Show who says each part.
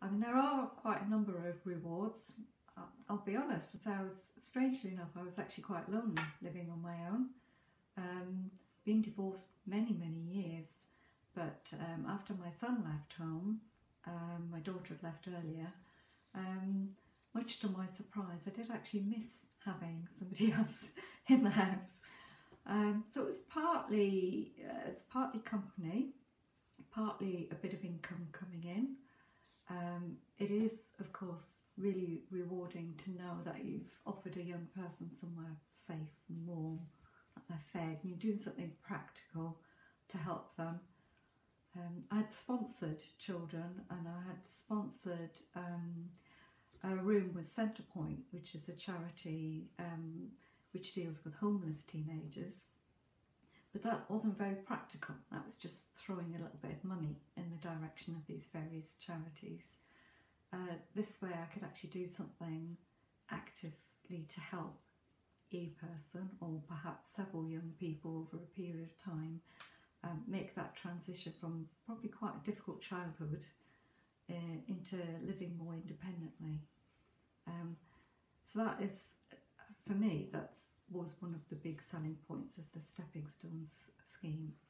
Speaker 1: I mean, there are quite a number of rewards. I'll be honest, strangely enough, I was actually quite lonely living on my own. Been divorced many, many years, but after my son left home, my daughter had left earlier, much to my surprise, I did actually miss having somebody else in the house. So it's partly company, partly a bit of income coming in. It is, of course, really rewarding to know that you've offered a young person somewhere safe and warm, that they're fed, and you're doing something practical to help them. I had sponsored children, and I had sponsored a room with Centrepoint, which is a charity which deals with homeless teenagers. But that wasn't very practical. That was just throwing a little bit of money in the direction of these various charities. This way I could actually do something actively to help a person, or perhaps several young people over a period of time, make that transition from probably quite a difficult childhood into living more independently. So that is, for me, that was one of the big selling points of the Stepping Stones scheme.